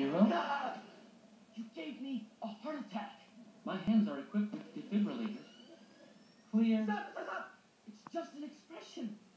hero? Ah! You gave me a heart attack. My hands are equipped with defibrillators. Clear. Stop! It's just an expression.